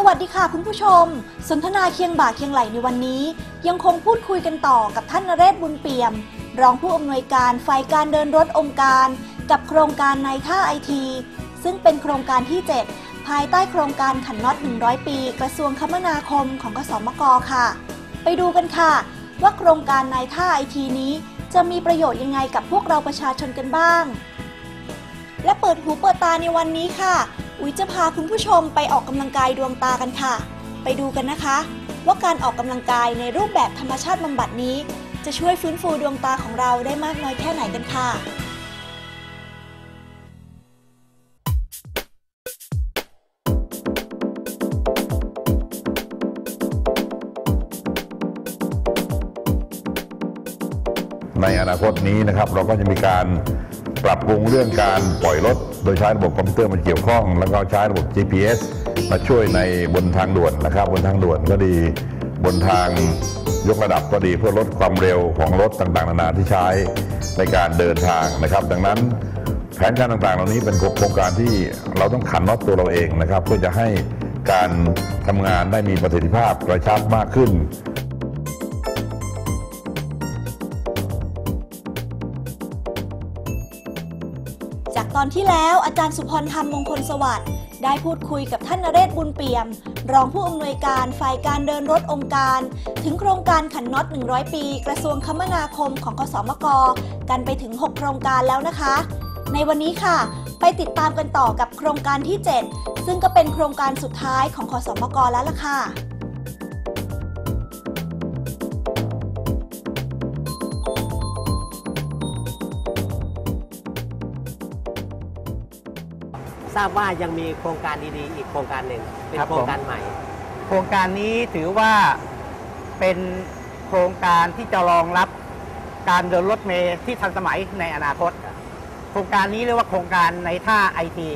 วัสดีค่ะคุณผู้ชมสนทนาเคียงบ่าเคียงไหลในวันนี้ยังคงพูดคุยกันต่อกับท่านนเรศบุญเปี่ยมรองผู้อำนวยการฝ่ายการเดินรถองค์การกับโครงการนายท่าไอทีซึ่งเป็นโครงการที่ 7 ภายใต้โครงการขันน็อต100 ปีกระทรวงคมนาคมของกสมก.ค่ะไปดูกันค่ะว่าโครงการนายท่าไอทีนี้จะมีประโยชน์ยังไงกับพวกเราประชาชนกันบ้างและเปิดหูเปิดตาในวันนี้ค่ะอุ๊ยจะพาคุณผู้ชมไปออกกำลังกายดวงตากันค่ะไปดูกันนะคะว่าการออกกำลังกายในรูปแบบธรรมชาติบำบัดนี้จะช่วยฟื้นฟูดวงตาของเราได้มากน้อยแค่ไหนกันค่ะในอนาคตนี้นะครับเราก็จะมีการปรับปรุงเรื่องการปล่อยรถโดยใช้ระบบคอมพิวเตอร์มาเกี่ยวข้องแล้วก็ใช้ระบบ GPS มาช่วยในบนทางด่วนนะครับบนทางด่วนก็ดีบนทางยกระดับก็ดีเพื่อลดความเร็วของรถต่างๆนานาที่ใช้ในการเดินทางนะครับดังนั้นแผนการต่างๆเหล่านี้เป็นโครงการที่เราต้องขันน็อตตัวเราเองนะครับเพื่อจะให้การทำงานได้มีประสิทธิภาพกระชับมากขึ้นจากตอนที่แล้วอาจารย์สุพรธรรมมงคลสวัสดิ์ได้พูดคุยกับท่านนเรศบุญเปี่ยมรองผู้อำนวยการฝ่ายการเดินรถองค์การถึงโครงการขันน็อต100 ปีกระทรวงคมนาคมของกสมก.กันไปถึง6โครงการแล้วนะคะในวันนี้ค่ะไปติดตามกันต่อกับโครงการที่ 7ซึ่งก็เป็นโครงการสุดท้ายของกสมก.แล้วล่ะค่ะทราบว่ายังมีโครงการดีๆอีกโครงการหนึ่งเป็นโครงการใหม่โครงการนี้ถือว่าเป็นโครงการที่จะรองรับการเดินรถเมล์ที่ทันสมัยในอนาคตโครงการนี้เรียกว่าโครงการในท่าไอที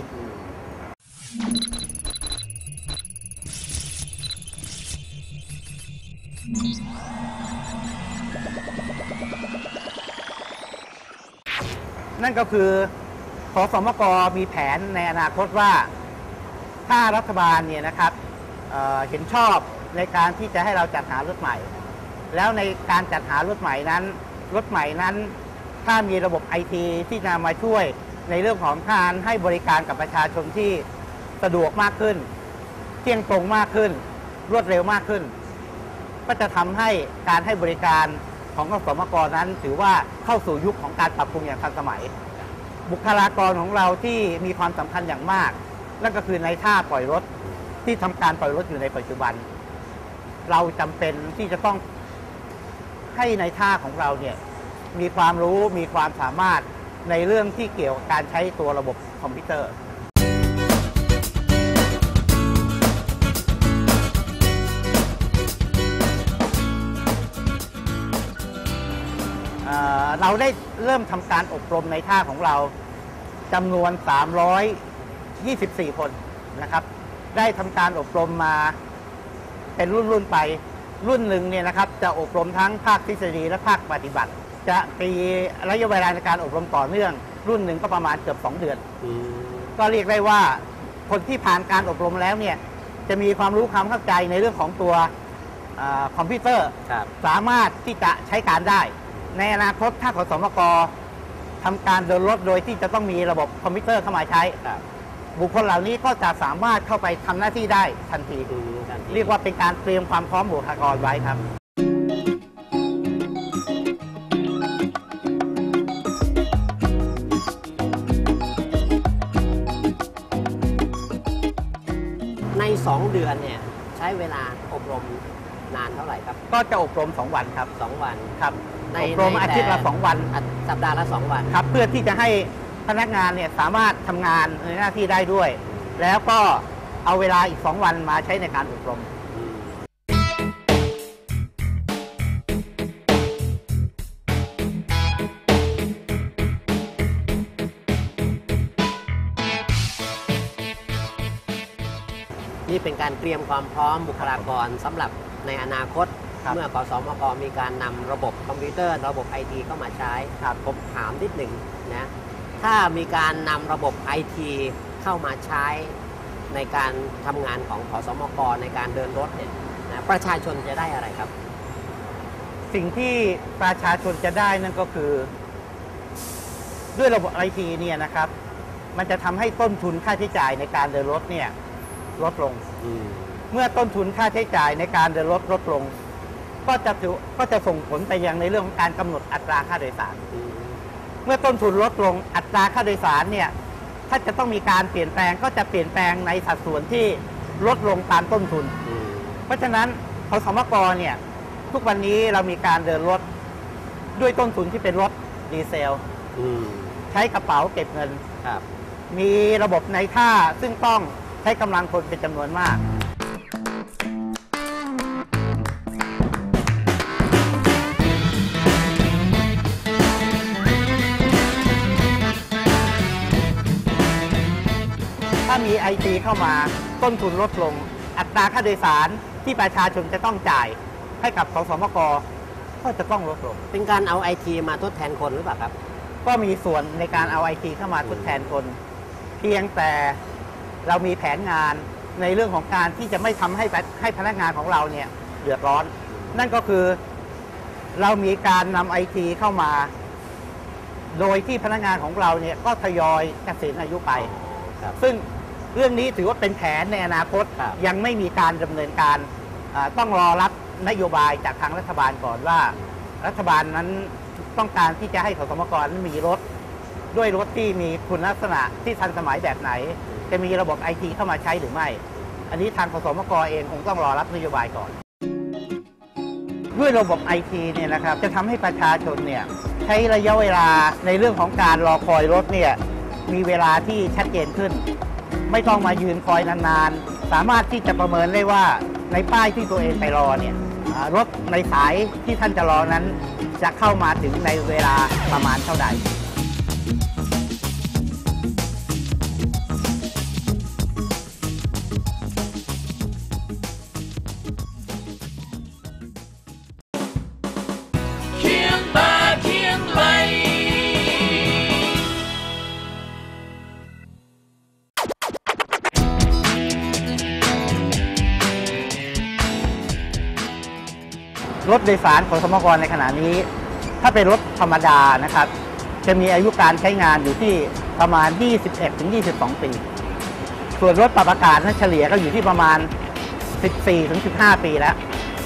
นั่นก็คือขสมก.มีแผนในอนาคตว่าถ้ารัฐบาลเนี่ยนะครับเห็นชอบในการที่จะให้เราจัดหารถใหม่แล้วในการจัดหารถใหม่นั้นรถใหม่นั้นถ้ามีระบบไอทีที่จะมาช่วยในเรื่องของการให้บริการกับประชาชนที่สะดวกมากขึ้นเที่ยงตรงมากขึ้นรวดเร็วมากขึ้นก็จะทำให้การให้บริการของขสมก.นั้นถือว่าเข้าสู่ยุคของการปรับปรุงอย่างทันสมัยบุคลากรของเราที่มีความสำคัญอย่างมากนั่นก็คือในท่าปล่อยรถที่ทำการปล่อยรถอยู่ในปัจจุบันเราจำเป็นที่จะต้องให้ในท่าของเราเนี่ยมีความรู้มีความสามารถในเรื่องที่เกี่ยวกับการใช้ตัวระบบคอมพิวเตอร์เราได้เริ่มทำการอบรมในท่าของเราจำนวน324 คนนะครับได้ทำการอบรมมาเป็นรุ่นไปรุ่นหนึ่งเนี่ยนะครับจะอบรมทั้งภาคทฤษฎีและภาคปฏิบัติจะมีระยะเวลาในการอบรมต่อเนื่องรุ่นหนึ่งก็ประมาณเกือบ2 เดือนก็เรียกได้ว่าคนที่ผ่านการอบรมแล้วเนี่ยจะมีความรู้ความเข้าใจในเรื่องของตัวคอมพิวเตอร์สามารถที่จะใช้การได้ในอนาคตถ้าขสมก.ทำการเดินรถโดยที่จะต้องมีระบบคอมพิวเตอร์เข้ามาใช้บุคคลเหล่านี้ก็จะสามารถเข้าไปทำหน้าที่ได้ทันทีเรียกว่าเป็นการเตรียมความพร้อมบุคลากรไว้ครับใน2 เดือนเนี่ยใช้เวลาอบรมนานเท่าไหร่ครับก็จะอบรม2 วันครับ 2 วันครับอบรมอาทิตย์ละ2 วันสัปดาห์ละ2 วันครับเพื่อที่จะให้พนักงานเนี่ยสามารถทำงานในหน้าที่ได้ด้วยแล้วก็เอาเวลาอีก2 วันมาใช้ในการอบรมนี่เป็นการเตรียมความพร้อมบุคลากรสำหรับในอนาคตเมื่อกสมก.มีการนำระบบคอมพิวเตอร์ระบบไอทีเข้ามาใช้ผมถามนิดหนึ่งนะถ้ามีการนำระบบไอทีเข้ามาใช้ในการทำงานของขสมกในการเดินรถเนี่ยนะประชาชนจะได้อะไรครับสิ่งที่ประชาชนจะได้นั่นก็คือด้วยระบบไอทีเนี่ยนะครับมันจะทำให้ต้นทุนค่าใช้จ่ายในการเดินรถเนี่ยลดลงเมื่อต้นทุนค่าใช้จ่ายในการเดินรถลดลงก็จะส่งผลไปยังในเรื่องของการกำหนดอัตราค่าโดยสารเมื่อต้นทุนลดลงอัตราค่าโดยสารเนี่ยถ้าจะต้องมีการเปลี่ยนแปลงก็จะเปลี่ยนแปลงในสัดส่วนที่ลดลงตามต้นทุนเพราะฉะนั้นขสมกเนี่ยทุกวันนี้เรามีการเดินรถด้วยต้นทุนที่เป็นรถดีเซลใช้กระเป๋าเก็บเงินมีระบบในท่าซึ่งต้องใช้กำลังคนเป็นจำนวนมากถ้ามีไอทีเข้ามาต้นทุนลดลงอัตราค่าโดยสารที่ประชาชนจะต้องจ่ายให้กับขสมกก็จะต้องลดลงเป็นการเอาไอทีมาทดแทนคนหรือเปล่าครับก็มีส่วนในการเอาไอทีเข้ามาทดแทนคนเพียงแต่เรามีแผนงานในเรื่องของการที่จะไม่ทำให้พนักงานของเราเนี่ยเดือดร้อนนั่นก็คือเรามีการนำไอทีเข้ามาโดยที่พนักงานของเราเนี่ยก็ทยอยเกษียณอายุไปซึ่งเรื่องนี้ถือว่าเป็นแผนในอนาคตยังไม่มีการดำเนินการต้องรอรับนโยบายจากทางรัฐบาลก่อนว่ารัฐบาลนั้นต้องการที่จะให้ขสมกนั้นมีรถด้วยรถที่มีคุณลักษณะที่ทันสมัยแบบไหนจะมีระบบไอทีเข้ามาใช้หรือไม่อันนี้ทางขสมกเองคงต้องรอรับนโยบายก่อนด้วยระบบไอทีเนี่ยนะครับจะทำให้ประชาชนเนี่ยใช้ระยะเวลาในเรื่องของการรอคอยรถเนี่ยมีเวลาที่ชัดเจนขึ้นไม่ต้องมายืนคอยนานๆสามารถที่จะประเมินได้ว่าในป้ายที่ตัวเองไปรอเนี่ยรถในสายที่ท่านจะรอนั้นจะเข้ามาถึงในเวลาประมาณเท่าใดเคียงบ่าเคียงไหลรถโดยสารขสมกในขณะนี้ถ้าเป็นรถธรรมดานะครับจะมีอายุการใช้งานอยู่ที่ประมาณ 21-22 ปี ส่วนรถปรับอากาศนั้นเฉลี่ยก็อยู่ที่ประมาณ 14-15 ปีแล้ว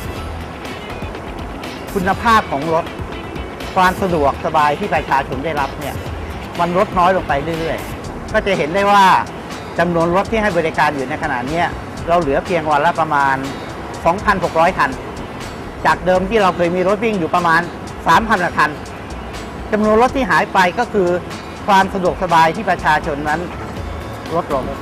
คุณภาพของรถความสะดวกสบายที่ประชาชนได้รับเนี่ยมันลดน้อยลงไปเรื่อยๆก็จะเห็นได้ว่าจำนวนรถที่ให้บริการอยู่ในขณะนี้เราเหลือเพียงวันละประมาณ 2,600 คันจากเดิมที่เราเคยมีรถวิ่งอยู่ประมาณ 3,000 คันจำนวนรถที่หายไปก็คือความสะดวกสบายที่ประชาชนนั้นลดลง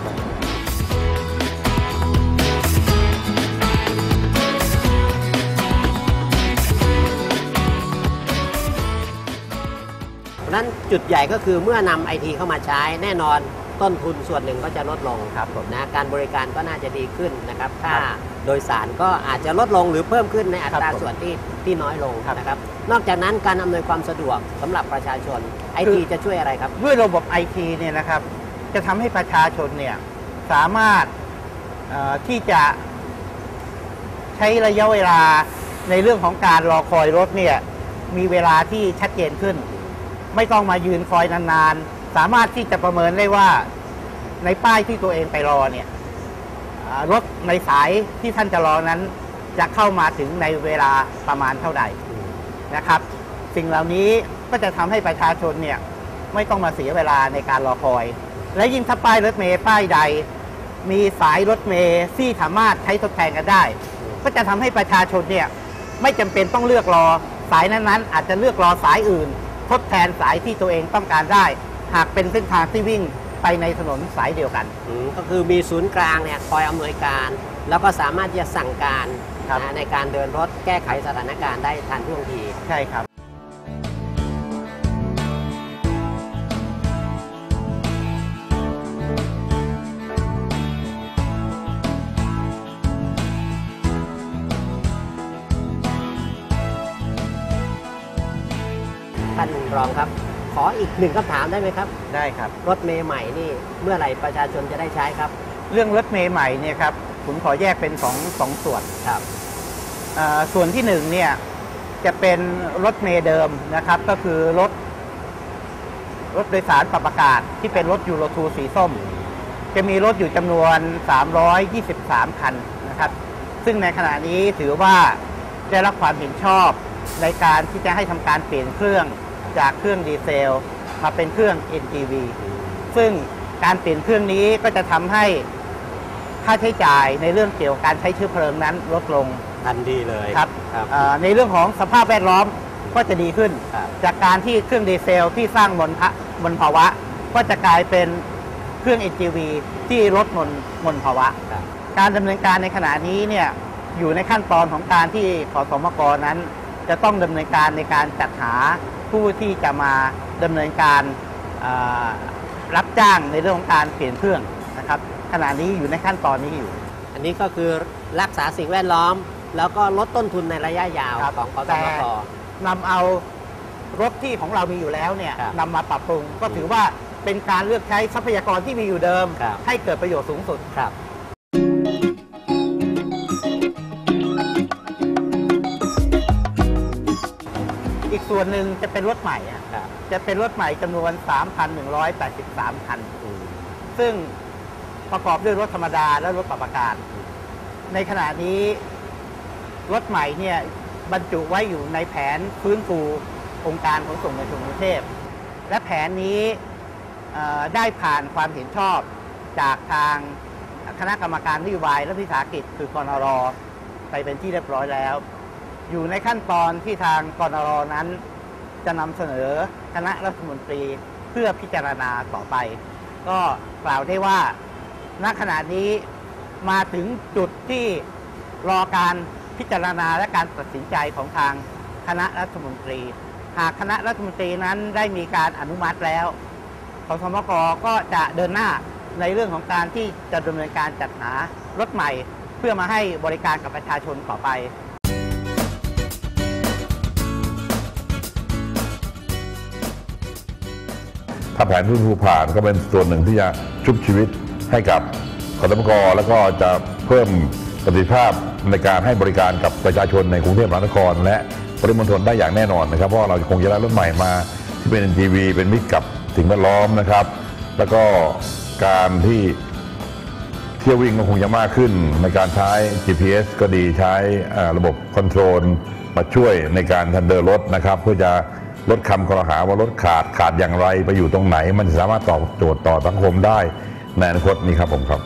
เพราะฉะนั้นจุดใหญ่ก็คือเมื่อนำไอทีเข้ามาใช้แน่นอนต้นทุนส่วนหนึ่งก็จะลดลงครับนะการบริการก็น่าจะดีขึ้นนะครับค่าโดยสารก็อาจจะลดลงหรือเพิ่มขึ้นในอัตราส่วนที่น้อยลงนะครับนอกจากนั้นการอำนวยความสะดวกสำหรับประชาชนไอทีจะช่วยอะไรครับด้วยระบบไอทีเนี่ยนะครับจะทำให้ประชาชนเนี่ยสามารถที่จะใช้ระยะเวลาในเรื่องของการรอคอยรถเนี่ยมีเวลาที่ชัดเจนขึ้นไม่ต้องมายืนคอยนานๆสามารถที่จะประเมินได้ว่าในป้ายที่ตัวเองไปรอเนี่ยรถในสายที่ท่านจะรอนั้นจะเข้ามาถึงในเวลาประมาณเท่าใดนะครับสิ่งเหล่านี้ก็จะทำให้ประชาชนเนี่ยไม่ต้องมาเสียเวลาในการรอคอยและยิ่งถ้าป้ายรถเมล์ป้ายใดมีสายรถเมล์ที่สามารถใช้ทดแทนกันได้ก็จะทำให้ประชาชนเนี่ยไม่จำเป็นต้องเลือกรอสายนั้นๆอาจจะเลือกรอสายอื่นทดแทนสายที่ตัวเองต้องการได้หากเป็นเส้นทางที่วิ่งไปในถนนสายเดียวกันก็คือมีศูนย์กลางเนี่ยคอยอำนวยการแล้วก็สามารถจะสั่งการในการเดินรถแก้ไขสถานการณ์ได้ทันท่วงทีใช่ครับท่านรองครับขออีกหนึ่งคำถามได้ไหมครับได้ครับรถเมล์ใหม่นี่เมื่อไหร่ประชาชนจะได้ใช้ครับเรื่องรถเมล์ใหม่เนี่ยครับผมขอแยกเป็นสองส่วนครับส่วนที่หนึ่งเนี่ยจะเป็นรถเมล์เดิมนะครับก็คือรถโดยสารปรับอากาศที่เป็นรถยูโร2สีส้มจะมีรถอยู่จำนวน323คันนะครับซึ่งในขณะนี้ถือว่าได้รับความเห็นชอบในการที่จะให้ทำการเปลี่ยนเครื่องจากเครื่องดีเซลมาเป็นเครื่อง NGV ซึ่งการเปลี่ยนเครื่องนี้ก็จะทำให้ค่าใช้จ่ายในเรื่องเกี่ยวกับการใช้เชื้อเพลิงนั้นลดลงทันทีเลยครับในเรื่องของสภาพแวดล้อมก็จะดีขึ้นจากการที่เครื่องดีเซลที่สร้างมลภาวะก็จะกลายเป็นเครื่อง NGV ที่ลดมลภาวะการดำเนินการในขณะนี้เนี่ยอยู่ในขั้นตอนของการที่ขสมกนั้นจะต้องดำเนินการในการจัดหาผู้ที่จะมาดำเนินการรับจ้างในเรื่องของการเปลี่ยนเครื่องนะครับขณะนี้อยู่ในขั้นตอนนี้อยู่อันนี้ก็คือรักษาสิ่งแวดล้อมแล้วก็ลดต้นทุนในระยะยาวของขสมกนำเอารถที่ของเรามีอยู่แล้วเนี่ยนำมาปรับปรุงก็ถือว่าเป็นการเลือกใช้ทรัพยากรที่มีอยู่เดิมให้เกิดประโยชน์สูงสุดครับอีกส่วนหนึ่งจะเป็นรถใหม่จะเป็นรถใหม่จำนวน 3,183 คันซึ่งประกอบด้วยรถธรรมดาและรถปรับอากาศในขณะนี้รถใหม่เนี่ยบรรจุไว้อยู่ในแผนฟื้นฟูองค์การขนส่งมวลชนกรุงเทพและแผนนี้ได้ผ่านความเห็นชอบจากทางคณะกรรมการนโยบายและวิสาหกิจคือกนร.ไปเป็นที่เรียบร้อยแล้วอยู่ในขั้นตอนที่ทางกนร.นั้นจะนำเสนอคณะรัฐมนตรีเพื่อพิจารณาต่อไปก็กล่าวได้ว่าณขณะนี้มาถึงจุดที่รอการพิจารณาและการตัดสินใจของทางคณะรัฐมนตรีหากคณะรัฐมนตรีนั้นได้มีการอนุมัติแล้วขสมก.ก็จะเดินหน้าในเรื่องของการที่จะดำเนินการจัดหารถใหม่เพื่อมาให้บริการกับประชาชนต่อไปถ้าแผนฟื้นฟูผ่านก็เป็นส่วนหนึ่งที่จะชุบชีวิตให้กับขสมก.แล้วก็จะเพิ่มประสิทธิภาพในการให้บริการกับประชาชนในกรุงเทพมหานครและปริมณฑลได้อย่างแน่นอนนะครับเพราะเราคงจะได้รถใหม่มาที่เป็น NGV เป็นมิตรกับสิ่งแวดล้อมนะครับแล้วก็การที่เที่ยววิ่งก็คงจะมากขึ้นในการใช้ GPS ก็ดีใช้ระบบคอนโทรลมาช่วยในการทันเดินรถนะครับเพื่อจะลดคำกล่าวหาว่ารถขาดอย่างไรไปอยู่ตรงไหนมันสามารถตอบโจทย์ต่อสังคมได้ในอนาคตนี้ครับผมครับ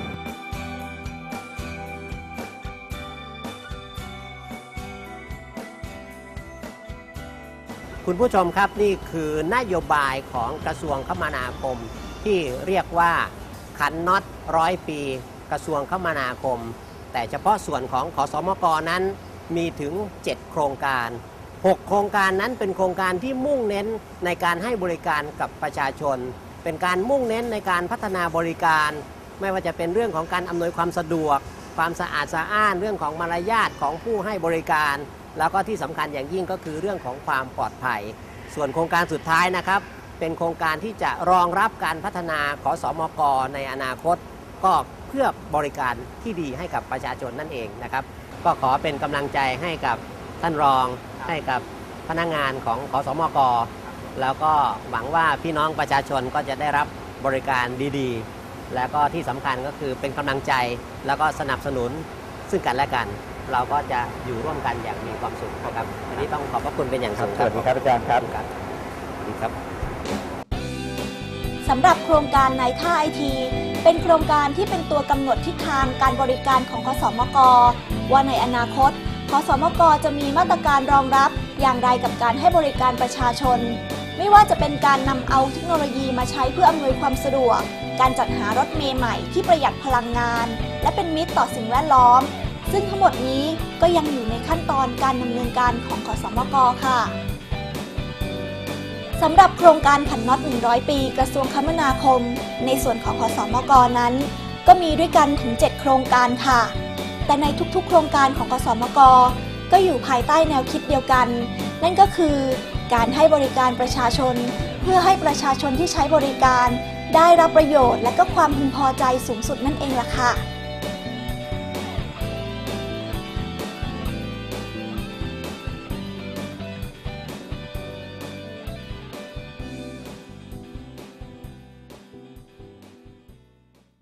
คุณผู้ชมครับนี่คือนโยบายของกระทรวงคมนาคมที่เรียกว่าขันน็อต100 ปีกระทรวงคมนาคมแต่เฉพาะส่วนของขสมก.นั้นมีถึง7โครงการ6โครงการนั้นเป็นโครงการที่มุ่งเน้นในการให้บริการกับประชาชนเป็นการมุ่งเน้นในการพัฒนาบริการไม่ว่าจะเป็นเรื่องของการอำนวยความสะดวกความสะอาดสะอ้านเรื่องของมารยาทของผู้ให้บริการแล้วก็ที่สำคัญอย่างยิ่งก็คือเรื่องของความปลอดภัยส่วนโครงการสุดท้ายนะครับเป็นโครงการที่จะรองรับการพัฒนาขสมก.ในอนาคตก็เพื่อบริการที่ดีให้กับประชาชนนั่นเองนะครับก็ขอเป็นกำลังใจให้กับท่านรองให้กับพนักงานของขสมก.แล้วก็หวังว่าพี่น้องประชาชนก็จะได้รับบริการดีๆแล้วก็ที่สำคัญก็คือเป็นกำลังใจแล้วก็สนับสนุนซึ่งกันและกันเราก็จะอยู่ร่วมกันอย่างมีความสุขครับวันนี้ต้องขอบพระคุณเป็นอย่างสูงสวัสดีครับอาจารย์ครับสวัสดีครับสำหรับโครงการในท่าไอทีเป็นโครงการที่เป็นตัวกำหนดทิศทางการบริการของขสมก.ว่าในอนาคตขสมก.จะมีมาตรการรองรับอย่างไรกับการให้บริการประชาชนไม่ว่าจะเป็นการนำเอาเทคโนโลยีมาใช้เพื่ออำนวยความสะดวกการจัดหารถเมล์ใหม่ที่ประหยัดพลังงานและเป็นมิตรต่อสิ่งแวดล้อมซึ่งทั้งหมดนี้ก็ยังอยู่ในขั้นตอนการดำเนินการของขสมก.ค่ะสำหรับโครงการขันน็อต100 ปีกระทรวงคมนาคมในส่วนของขสมก.นั้นก็มีด้วยกันถึง7โครงการค่ะแต่ในทุกๆโครงการของขสมก.ก็อยู่ภายใต้แนวคิดเดียวกันนั่นก็คือการให้บริการประชาชนเพื่อให้ประชาชนที่ใช้บริการได้รับประโยชน์และก็ความพึงพอใจสูงสุดนั่นเองล่ะค่ะ